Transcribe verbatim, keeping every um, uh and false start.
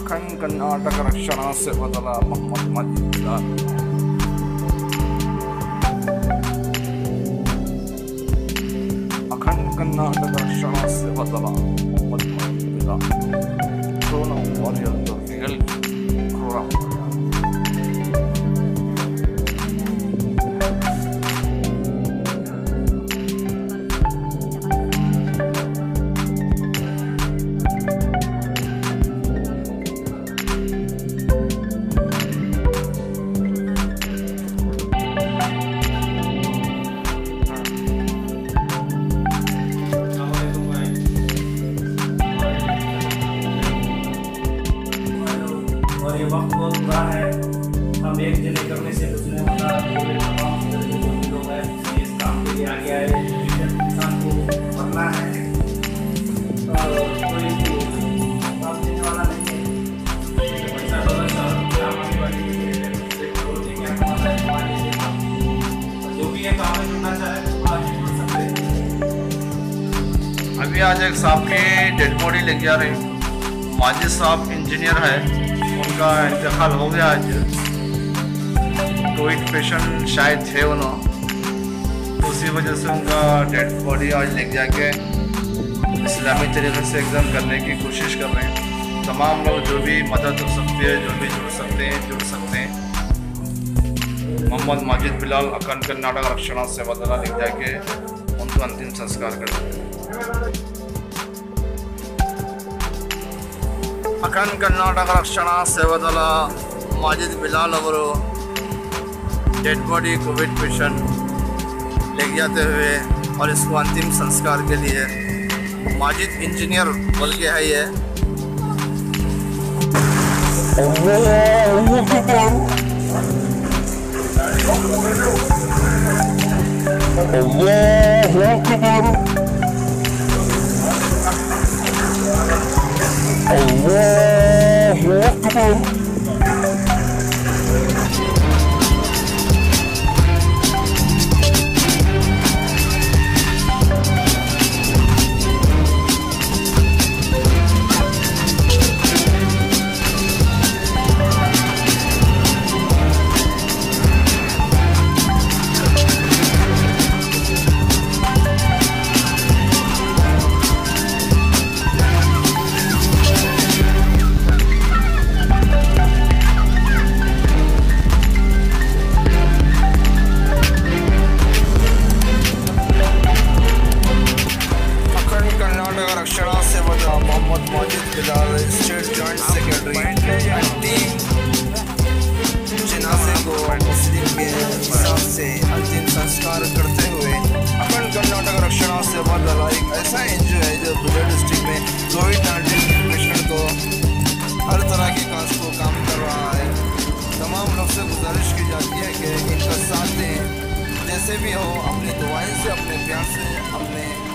अखंड कर्नाटक रक्षणा से बदला मोहम्मद मजीद बिलाल। अखंड कर्नाटक रक्षणा से बदला मोहम्मद मजीद बिलाल। दोनों वॉरियर तो रियल प्रोग्राम। और ये वक्त बहुत बुरा है। हम एक जने करने से दूसरे होता पूरे तमाम लोग हैं इस काम के लिए आगे आए। इंसान को मरना है और कोई बात देने वाला नहीं है। पैसा डॉलर काम आने वाली जो भी है काम में जुड़ना चाहे तो आज जुड़ सकते हैं। अभी आज एक साहब की डेड बॉडी लेके जा रहे हैं। माजिद साहब इंजीनियर है, उनका इंतकाल हो गया आज। कोविड पेशेंट शायद थे उन्होंने, तो उसी वजह से उनका डेड बॉडी आज लेके जाके इस्लामी तरीके से एकदम करने की कोशिश कर रहे हैं। तमाम लोग जो भी मदद हो सकती है, जो भी जुड़ सकते हैं जुड़ सकते हैं। मोहम्मद मजीद बिलाल अखंड कर्नाटक रक्षणा से बदला लेके जाके उनका अंतिम संस्कार करते हैं। अखंड कर्नाटक रक्षणा सेवादला माजिद बिलाल ಅವರು डेड बॉडी कोविड पेशेंट लेके जाते हुए और इसको अंतिम संस्कार के लिए माजिद इंजीनियर बोल के है ये। Allahu Akbar. रक्षणा से बदला Mohammed Majeed Bilal state joint secretary team जनाजे को मुस्लिम के हिसाब से अंतिम संस्कार करते हुए अखंड कर्नाटक रक्षणा से बदला एक ऐसा एनजीओ है जो बिदर डिस्ट्रिक्ट में कोविड नाइन्टीन के पेशेंट को हर तरह के काज को काम कर रहा है। तमाम लोग से गुजारिश की जाती है कि इनका साथ दें, जैसे भी हो अपनी दुआएं से, अपने प्यार से, अपने